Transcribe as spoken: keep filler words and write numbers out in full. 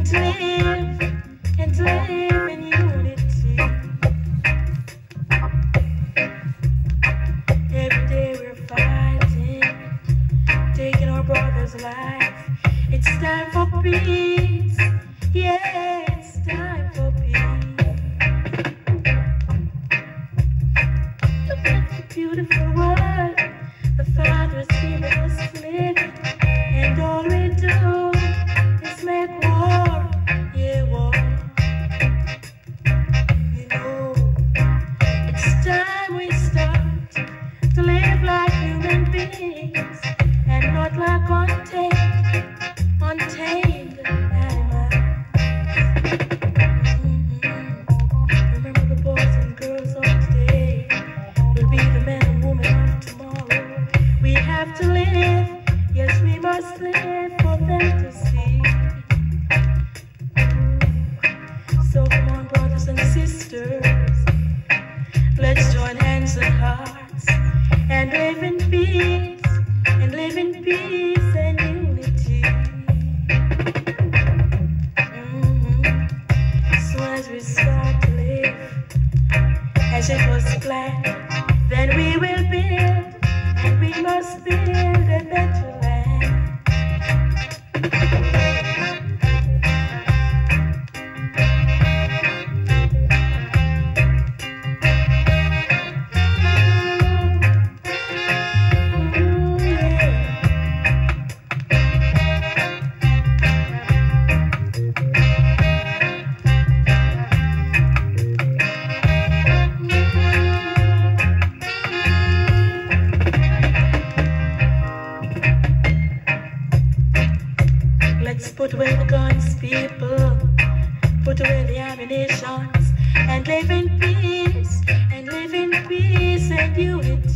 to live and to live in unity. Every day we're fighting, taking our brother's life. It's time for peace. Yeah, it's time for peace. Look at the beautiful world the Father's given us to live in, and all we do is make war. Yeah, war. You know, it's time we start to live like human beings and not like untamed, untamed animals. Mm-hmm. Remember, the boys and girls of today will be the men and women of tomorrow. We have to live, yes, we must live for them to see. So come on, brothers and sisters, let's join hands and hearts and live in peace, and live in peace and unity. Mm-hmm. So as we start to live as it was planned, then we will build, and we must build a better land. Let's put away the guns, people, put away the ammunitions, and live in peace, and live in peace and unity.